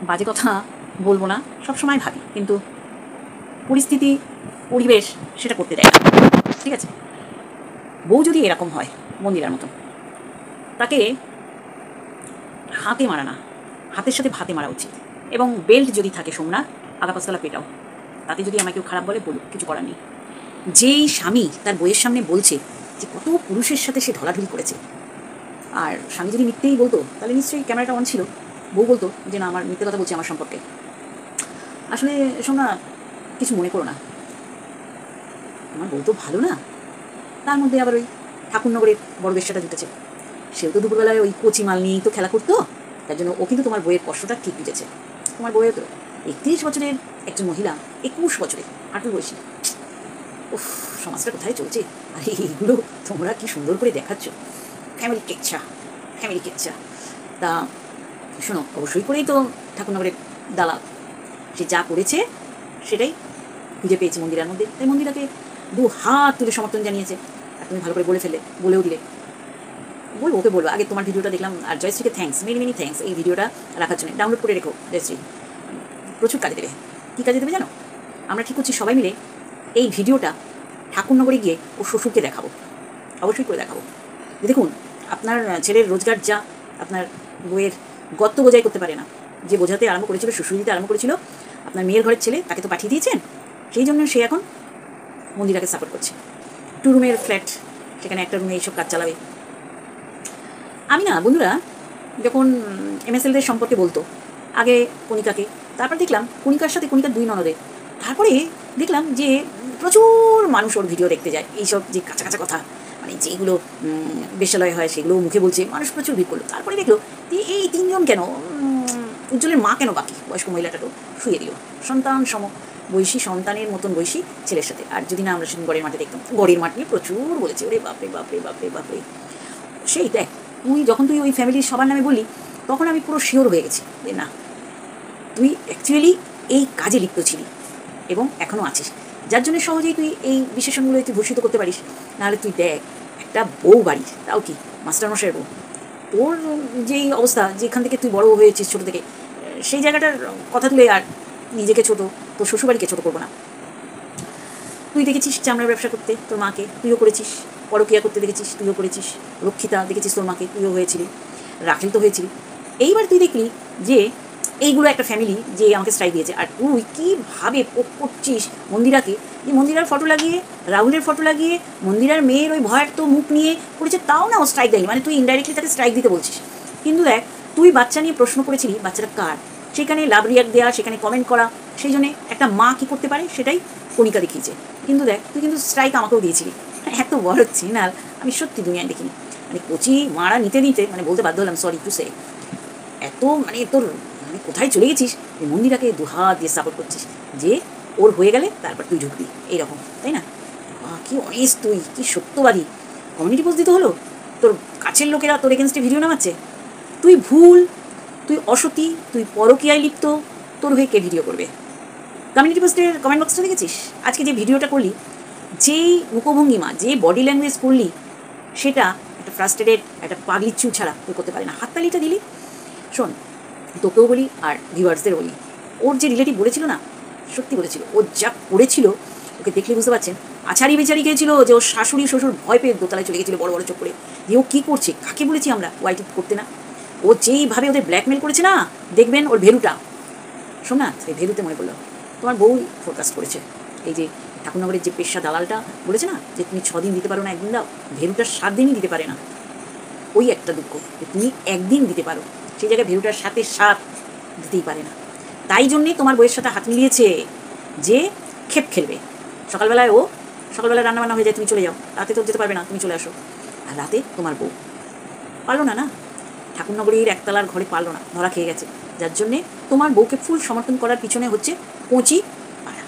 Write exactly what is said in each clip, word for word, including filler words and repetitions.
বাজে কথা বলবো না, সবসময় ভাবি, কিন্তু পরিস্থিতি পরিবেশ সেটা করতে দেয় না। ঠিক আছে, বউ যদি এরকম হয় মন্দিরার মতো, তাকে হাতে মারা না, হাতের সাথে ভাতে মারা উচিত। এবং বেল্ট যদি থাকে সোমনাথ, আগা পাঁচতলা পেটাও, তাতে যদি আমাকে কেউ খারাপ বলে বলুক, কিছু করার নেই। যেই স্বামী তার বইয়ের সামনে বলছে যে কত পুরুষের সাথে সে ঢলাঢলি করেছে, আর স্বামী যদি মিথ্যেই বলতো তাহলে নিশ্চয়ই ক্যামেরাটা অন ছিল, বউ বলতো যে না আমার মিথ্যে কথা বলছে আমার সম্পর্কে। আসলে সোমনাথ, কিছু মনে করো না, আমার বউ তো ভালো না, তার মধ্যে আবার ওই ঠাকুরনগরের বড় বেশ্যাটা জুটেছে, সেও তো দুপুরবেলায় ওই কচি মাল নিয়েই তো খেলা করতো, তার জন্য ও কিন্তু তোমার বইয়ের কষ্টটা ঠিক বুঝেছে। তোমার বইয়ে তো একত্রিশ বছরের একজন মহিলা, একুশ বছরে হাঁটুর বয়সী। উফ, সমাজটা কোথায় চলছে! আর এইগুলো তোমরা কি সুন্দর করে দেখাচ্ছ, ফ্যামিলি কেচ্ছা, ফ্যামিলি কেচ্ছা। তা শোনো, অবশ্যই করেই তো ঠাকুরনগরের দালাল, সে যা করেছে সেটাই খুঁজে পেয়েছে মন্দিরার মধ্যে, তাই মন্দিরাকে দু হাত তুলে সমর্থন জানিয়েছে। আর তুমি ভালো করে বলে ফেলে, বলেও দিলে। বলবো, ওকে বলবো, আগে তোমার ভিডিওটা দেখলাম, আর জয়শ্রীকে থ্যাঙ্কস, মেনি মেনি থ্যাঙ্কস এই ভিডিওটা রাখার জন্য। ডাউনলোড করে রেখো জয়শ্রী, প্রচুর কাজে দেবে। কী কাজে দেবে জানো? আমরা ঠিক করছি সবাই মিলে এই ভিডিওটা ঠাকুরনগরে গিয়ে ও শ্বশুরকে দেখাবো, অবশ্যই করে দেখাবো। দেখুন, আপনার ছেলের রোজগার যা আপনার বইয়ের গত্ত বোঝাই করতে পারে না, যে বোঝাতে আরম্ভ করেছিল, শ্বশুর দিতে আরম্ভ করেছিল, আপনার মেয়ের ঘরের ছেলে তাকে তো পাঠিয়ে দিয়েছেন, সেই জন্য সে এখন মন্দিরাকে সাপোর্ট করছে। টু রুমের ফ্ল্যাট, সেখানে একটা রুমে এইসব কাজ চালাবে। আমি না বন্ধুরা, যখন এমএসএলদের সম্পর্কে বলতো আগে কণিকাকে, তারপর দেখলাম কণিকার সাথে কণিকার দুই ননদে, তারপরে দেখলাম যে প্রচুর মানুষ ওর ভিডিও দেখতে যায়, এইসব যে কাঁচা কাঁচা কথা, মানে যেগুলো বেশ্যালয় হয় সেগুলো মুখে বলছে, মানুষ প্রচুর ভিড় করলো। তারপরে দেখলো যে এই তিনজন কেন, উজ্জ্বলের মা কেন বাকি, বয়স্ক মহিলাটাকেও শুয়ে দিল সন্তান সম বয়সী, সন্তানের মতন বয়সী ছেলের সাথে। আর যদি না আমরা সেদিন গড়ের মাঠে দেখতাম, গড়ের মাঠ নিয়ে প্রচুর বলেছে, ওরে বাপরে বাপরে বাপরে বাপরে। সেই দেখ, তুই যখন তুই ওই ফ্যামিলির সবার নামে বললি, তখন আমি পুরো শিওর হয়ে গেছি যে না, তুই অ্যাকচুয়ালি এই কাজে লিপ্ত ছিলি এবং এখনও আছিস, যার জন্য সহজেই তুই এই বিশেষণগুলো তুই ভূষিত করতে পারিস। নাহলে তুই দেখ, একটা বউ বাড়ির, তাও কি মাস্টারমশাইয়ের বউ, তোর যেই অবস্থা, যেখান থেকে তুই বড় হয়েছিস ছোটো থেকে, সেই জায়গাটার কথা তুলে আর নিজেকে ছোটো, তোর শ্বশুরবাড়িকে ছোটো করবো না। তুই দেখেছিস চামড়ার ব্যবসা করতে তোর মাকে, তুইও করেছিস, পরকিয়া করতে দেখেছিস, তুইও করেছিস, রক্ষিতা দেখেছিস তোর মাকে, তুইও হয়েছিলি, রাখেল তো হয়েছিলি। এইবার তুই দেখলি যে এইগুলো একটা ফ্যামিলি যে আমাকে স্ট্রাইক দিয়েছে, আর তুই কীভাবে পোক করছিস মন্দিরাকে, যে মন্দিরার ফটো লাগিয়ে, রাহুলের ফটো লাগিয়ে, মন্দিরার মেয়ের ওই ভয়ের তো মুখ নিয়ে করেছে, তাও না ও স্ট্রাইক দেয়নি, মানে তুই ইনডাইরেক্টলি তাকে স্ট্রাইক দিতে বলছিস। কিন্তু দেখ, তুই বাচ্চা নিয়ে প্রশ্ন করেছিলি, বাচ্চাটা কার, সেখানে লাভ রিয়াক্ট দেওয়া, সেখানে কমেন্ট করা, সেই জন্যে একটা মা কী করতে পারে সেটাই কণিকা দেখিয়েছে। কিন্তু দেখ, তুই কিন্তু স্ট্রাইক আমাকেও দিয়েছিলি, এত বড় চিনাল আমি সত্যি দুনিয়ায় দেখিনি। মানে কচি মারা নিতে নিতে মানে বলতে বাধ্য হলাম, সরি টু সে, এত মানে তোর মানে কোথায় চলে গেছিস, যে মন্দিরাকে দুহাত দিয়ে সাপোর্ট করছিস, যে ওর হয়ে গেলে তারপর তুই ঢুকবি এইরকম, তাই না? কি অনেস্ট তুই, কি সত্যবাদী। কমিউনিটি পোস্ট দিতে হলো, তোর কাছের লোকেরা তোর এগেনস্টে ভিডিও নামাচ্ছে, তুই ভুল, তুই অসতী, তুই পরকীয়ায় লিপ্ত, তোর হয়ে কে ভিডিও করবে? কমিউনিটি পোস্টের কমেন্ট বক্সটা দেখেছিস? আজকে যে ভিডিওটা করলি, যেই মুখভঙ্গিমা, যে বডি ল্যাঙ্গুয়েজ করলি, সেটা একটা ফ্রাস্ট্রেটেড, একটা পাগলিচ্ছু ছাড়া তুই করতে পারে না। হাততালিটা দিলি। শোন, তোকেও বলি আর ভিউয়ার্সদের বলি, ওর যে রিলেটিভ বলেছিল না, সত্যি বলেছিল, ও যা করেছিল, ওকে দেখলে বুঝতে পারছেন, আছাড়ি বেচারি গিয়েছিল যে ওর শাশুড়ি শ্বশুর ভয় পেয়ে দোতলায় চলে গেছিলো বড় বড় চোখ করে, যে ও কী করছে, কাকে বলেছি আমরা ওয়াইটি করতে না, ও যেইভাবে ওদের ব্ল্যাকমেল করেছে না, দেখবেন ওর ভেলুটা। শোন না, সেই ভেলুতে মনে পড়লো, তোমার বউ ফোরকাস্ট করেছে, এই যে ঠাকুরনগরের যে পেশা দালালটা বলেছে না যে তুমি ছ দিন দিতে পারো না, একদিন দাও, ভেলুটার সাত দিনই দিতে পারে না। ওই একটা দুঃখ যে তুমি একদিন দিতে পারো, সেই জায়গায় ভেলুটার সাথে সাত দিতেই পারে না। তাই জন্যেই তোমার বইয়ের সাথে হাত মিলিয়েছে যে খেপ খেলবে। সকালবেলায় ও সকালবেলায় রান্নাবান্না হয়ে যায়, তুমি চলে যাও, রাতে তো যেতে পারবে না, তুমি চলে আসো, আর রাতে তোমার বউ পারলো না না, ঠাকুরনগরীর একতলার ঘরে পারলো না, ধরা খেয়ে গেছে, যার জন্যে তোমার বউকে ফুল সমর্থন করার পিছনে হচ্ছে কচি পাড়া।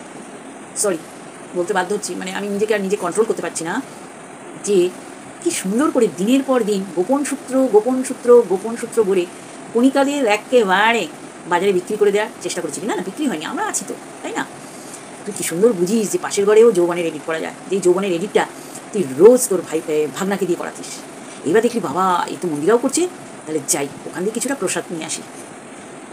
সরি বলতে বাধ্য হচ্ছি, মানে আমি নিজেকে আর নিজে কন্ট্রোল করতে পারছি না, যে কি সুন্দর করে দিনের পর দিন গোপন সূত্র গোপন সূত্র গোপন সূত্র বলে কণিকাদের একেবারে বাজারে বিক্রি করে দেওয়ার চেষ্টা করেছিলি। না না, বিক্রি হয়নি, আমরা আছি তো, তাই না? তুই কি সুন্দর বুঝিস যে পাশের ঘরেও যৌবনের এডিট করা যায়, যে যৌবনের এডিটটা তুই রোজ তোর ভাই ভাগনাকে দিয়ে করাতিস। এবার দেখলি বাবা এই তো মন্দিরাও করছে, তাহলে যাই ওখান দিয়ে কিছুটা প্রসাদ নিয়ে আসি।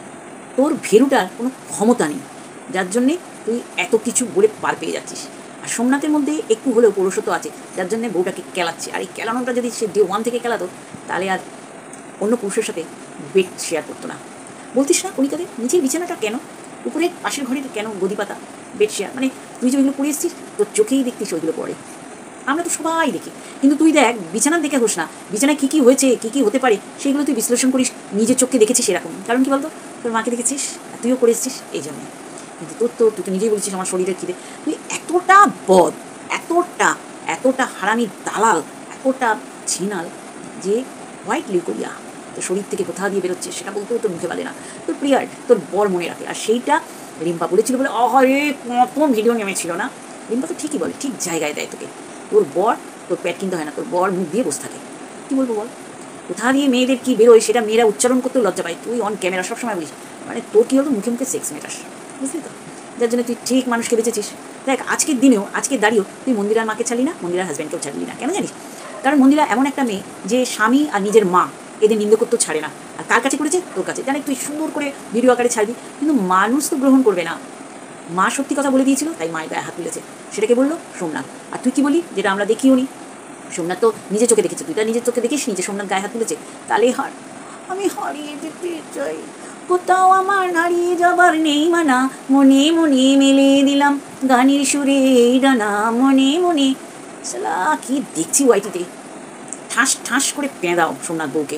তোর ভেরুটার কোনো ক্ষমতা নেই, যার জন্যে তুই এত কিছু বলে পার পেয়ে যাচ্ছিস। আর সোমনাথের মধ্যে একটু হলেও পৌরুষত্ব আছে, যার জন্যে বউটাকে কেলাচ্ছে। আর এই কেলানোটা যদি সে ডে ওয়ান থেকে কেলাতো, তাহলে আর অন্য পুরুষের সাথে বেড শেয়ার করতো না। বলতিস না কণিকাদের নিজের বিছানাটা কেন, উপরে পাশের ঘরের কেন গদি পাতা বেড শেয়ার, মানে তুই যে ওইগুলো পড়ে এসছিস তোর চোখেই দেখতিস ওইগুলো পড়ে, আমরা তো সবাই দেখি। কিন্তু তুই দেখ বিছানা দেখে হোস না, বিছানায় কী কী হয়েছে কী কী হতে পারে সেগুলো তুই বিশ্লেষণ করিস, নিজের চোখকে দেখেছিস এরকম। কারণ কী বলতো, তোর মাকে দেখেছিস, তুইও করে এসছিস এই জন্য। কিন্তু তোর তো তুই তো নিজেই বলছিস আমার শরীরের খিদে, তুই এতটা বদ, এতটা এতটা হারামির দালাল, এতটা ছিনাল যে হোয়াইট লিউকোরিয়া তোর শরীর থেকে কোথা দিয়ে বেরোচ্ছে সেটা বলতেও তোর মুখে বলে না। তোর প্রিয়ার তোর বর মনে রাখে, আর সেইটা রিম্পা বলেছিল বলে অহরে কত ভিডিও নেমেছিল না। রিম্পা তো ঠিকই বলে, ঠিক জায়গায় দেয় তোকে। তোর বর তোর পেট কিনতে হয় না, তোর বর মুখ দিয়ে বসে থাকে। কী বলবো বল, কোথা দিয়ে মেয়েদের কী বেরোয় সেটা মেয়েরা উচ্চারণ করতেও লজ্জা পায়, তুই অন ক্যামেরা সবসময় বলিস। মানে তোর কী হলো, মুখে মুখে সেক্স মেটাস, বুঝলি তো, যার জন্য তুই ঠিক মানুষকে বেঁচেছিস। দেখ আজকের দিনেও, আজকে দাঁড়িয়েও তুই মন্দিরার মাকে ছাড়লি না, মন্দিরার হাজব্যান্ডকেও ছাড়লি না, কেন জানিস? কারণ মন্দিরা এমন একটা মেয়ে যে স্বামী আর নিজের মা এদের নিন্দ করতেও ছাড়ে না। আর কার কাছে করেছে? তোর কাছে। জানে তুই সুন্দর করে ভিডিও আকারে ছাড়বি, কিন্তু মানুষ তো গ্রহণ করবে না। মা সত্যি কথা বলে দিয়েছিল, তাই মায়ের গায়ে হাত তুলেছে। সেটাকে বললো সোমনাথ। আর তুই কি বলি, যেটা আমরা দেখিও নি, সোমনাথ তো নিজের চোখে দেখেছে, তুই তার নিজের চোখে দেখিস নিজে সোমনাথ গায়ে হাত তুলেছে। তাহলে হার আমি হারিয়ে যেতে চাই, কোথাও আমার হারিয়ে যাবার নেই মানা, মনে মনে মেলে দিলাম গানের সুরে এই ডানা, মনে মনে। সালা কি দেখছি ওয়াইটিতে, ঠাস ঠাস করে পেঁদাও সোমনাথ বউকে।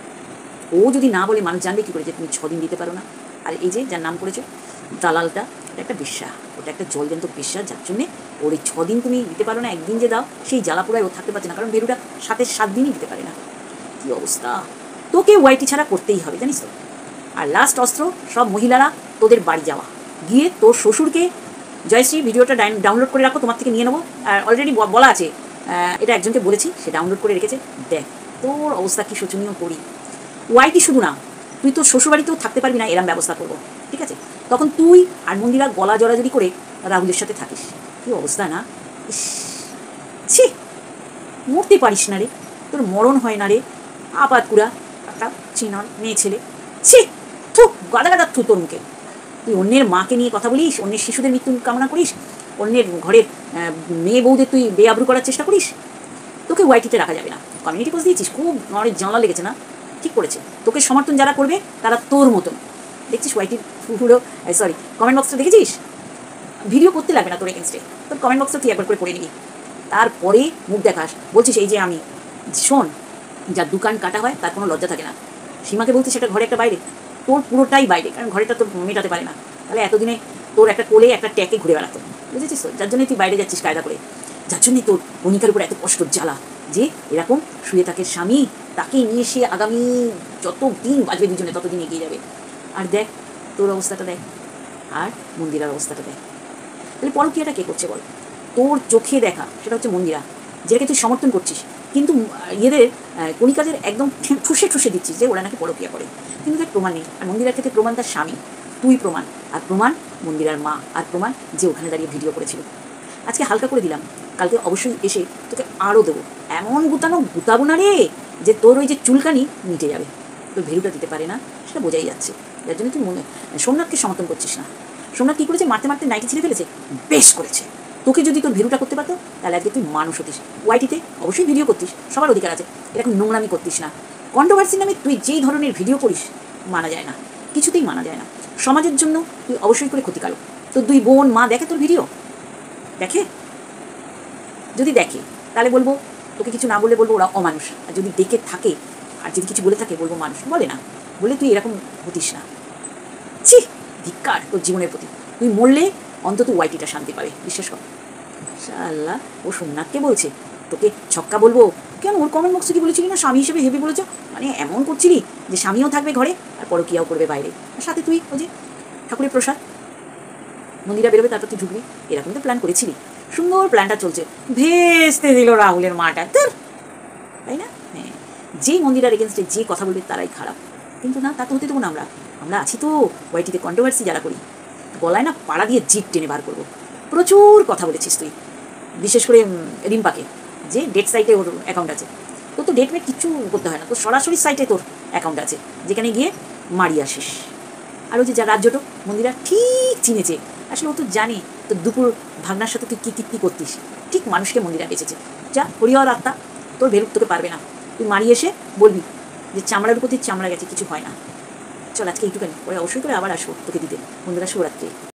ও যদি না বলে মানুষ জানবে কী করে যে তুমি ছদিন দিতে পারো না? আর এই যে যার নাম করেছো দালালটা, ওটা একটা বিশ্বাস, ওটা একটা জলজন্ত বিশ্বাস, যার জন্যে ওর এই ছদিন তুমি দিতে পারো না, একদিন যে দাও সেই জ্বালাপোড়ায় ও থাকতে পারছে না, কারণ বেরুটা সাথে সাত দিনই দিতে পারে না। কী অবস্থা, তোকে ওয়াইটি ছাড়া করতেই হবে জানিস তো। আর লাস্ট অস্ত্র সব মহিলারা তোদের বাড়ি যাওয়া, গিয়ে তোর শ্বশুরকে, জয়শ্রী ভিডিওটা ডাউনলোড করে রাখো, তোমার থেকে নিয়ে নেবো। আর অলরেডি বলা আছে, এটা একজনকে বলেছি, সে ডাউনলোড করে রেখেছে। দেখ তোর অবস্থা কী শোচনীয় করি। ওয়াইটি শুধু না, তুই তোর শ্বশুরবাড়িতেও থাকতে পারবি না, এরম ব্যবস্থা করবো, ঠিক আছে? তখন তুই আর মন্দিরা গলা জড়াজড়ি করে রাহুলের সাথে থাকিস, কী অবস্থা না? ছি, মরতে পারিস না রে, তোর মরণ হয় না রে, আপাতকুড়া একটা চিনার মেয়ে ছেলে। ছি, থু, গাদা গাদা থু তোর মুখে। তুই অন্যের মাকে নিয়ে কথা বলিস, অন্যের শিশুদের মৃত্যু কামনা করিস, অন্যের ঘরের মেয়ে বউদের তুই বেআবরু করার চেষ্টা করিস। তোকে ওয়াইটিতে রাখা যাবে না। কমিউনিটি পোস্ট দিয়েছিস, খুব অনেক জানলা লেগেছে না? ঠিক করেছে, তোকে সমর্থন যারা করবে তারা তোর মতন। দেখছিস ওয়াইটির পুরো, সরি কমেন্ট বক্সটা দেখেছিস? ভিডিও করতে লাগবে না তোর এগেনস্টে, তোর কমেন্ট বক্সটা তুই একবার করে পড়ে নিবি, তারপরে মুখ দেখাস। বলছিস এই যে আমি, শোন, যার দোকান কাটা হয় তার কোনো লজ্জা থাকে না। সীমাকে বলছিস সেটা ঘরে একটা বাইরে, তোর পুরোটাই বাইরে, কারণ ঘরেটা তোর মেটাতে পারে না। তাহলে এতদিনে তোর একটা কোলে একটা ট্যাকে ঘুরে বেড়াতো, বুঝেছিস তো? যার জন্যই তুই বাইরে যাচ্ছিস কায়দা করে, যার জন্যই তোর কণিকার উপর এত কষ্ট জ্বালা, যে এরকম শুয়ে থাকে স্বামী, তাকে নিয়ে সে আগামী যত দিন বাজবে দুজনে ততদিন এগিয়ে যাবে। আর দেখ তোর অবস্থাটা দেখ, আর মন্দিরার অবস্থাটা দেখ। তাহলে পরকীয়াটা কে করছে বল? তোর চোখে দেখা সেটা হচ্ছে মন্দিরা, যেটাকে তুই সমর্থন করছিস, কিন্তু ইয়েদের কণিকাদের একদম ঠুসে ঠুসে দিচ্ছিস যে ওরা নাকি পরকীয়া করে, কিন্তু দেখ প্রমাণ নেই। আর মন্দিরার ক্ষেত্রে প্রমাণ তার স্বামী, তুই প্রমাণ, আর প্রমাণ মন্দিরার মা, আর প্রমাণ যে ওখানে দাঁড়িয়ে ভিডিও করেছিল। আজকে হালকা করে দিলাম, কালকে অবশ্যই এসে তোকে আরও দেবো, এমন গুতানো গুতাবো না রে যে তোর ওই যে চুলকানি মিটে যাবে। তোর ভেরুটা দিতে পারে না সেটা বোঝাই যাচ্ছে, যার জন্য তুই মনে সোমনাথকে সমর্থন করছিস না। সোমনাথ কী করেছে? মারতে মারতে নাইটি ছিঁড়ে ফেলেছে, বেশ করেছে। তোকে যদি তোর ভিডিওটা করতে পারতো তাহলে আজকে তুই মানুষ হতিস, ওয়াইটিতে অবশ্যই ভিডিও করতিস, সবার অধিকার আছে, এরকম নোংরামি করতিস না। কন্ট্রোভার্সির নামে তুই যেই ধরনের ভিডিও করিস মানা যায় না, কিছুতেই মানা যায় না। সমাজের জন্য তুই অবশ্যই করে ক্ষতিকারক। তোর দুই বোন মা দেখে তোর ভিডিও, দেখে? যদি দেখে তাহলে বলবো, তোকে কিছু না বললে বলবো ওরা অমানুষ, আর যদি দেখে থাকে আর যদি কিছু বলে থাকে বলবো মানুষ। বলে না বলে তুই এরকম হতিস না। ছি, ধিক্কার তোর জীবনের প্রতি। তুই মরলে অন্তত ওয়াইটিটা শান্তি পাবে, বিশ্বাস কর। আল্লাহ, ও সোমনাথকে বলছে তোকে ছক্কা বলবো কেন? ওর কমেন্ট বক্সে কি বলেছিলি না স্বামী হিসেবে হেভি বলেছ, মানে এমন করছিলি যে স্বামীও থাকবে ঘরে আর পরকীয়াও করবে বাইরে, আর সাথে তুই ওই যে ঠাকুরের প্রসাদ, মন্দিরা বেরোবে তারপর তুই ঢুকবি, এরকম তো প্ল্যান করেছিলি। সুন্দর প্ল্যানটা চলছে, ভেস্তে দিল রাহুলের মাটা তোর, তাই না? হ্যাঁ, যেই মন্দিরার এগেনস্টে যে কথা বলবে তারাই খারাপ, কিন্তু না, তা তো হতে দেবো না। আমরা আমরা আছি তো ওয়াইটিতে, কন্ট্রোভার্সি যারা করি, গলায় না পাড়া দিয়ে জিপ টেনে বার করবো। প্রচুর কথা বলেছিস তুই, বিশেষ করে রিম্পাকে, যে ডেট সাইটে ওর অ্যাকাউন্ট আছে। তোর তো ডেট মেট কিচ্ছু করতে হয় না, তোর সরাসরি সাইটে তোর অ্যাকাউন্ট আছে, যেখানে গিয়ে মারি আসিস। আর ওই যে যা রাজ্যটো মন্দিরা ঠিক চিনেছে, আসলে ও তো জানে তো দুপুর ভাগনার সাথে তুই কী কী কী করতিস, ঠিক মানুষকে মন্দিরা বেঁচেছে। যা হরিহর আত্মা, তোর ভেলুক তোকে পারবে না, তুই মারি এসে বলবি যে চামড়ার উপর দিয়ে চামড়া গেছে, কিছু হয় না। চল আজকে এইটুখানি, পরে অবশ্যই করে আবার আসবো তোকে দিতে। বন্ধুরা শুভরাত্রি।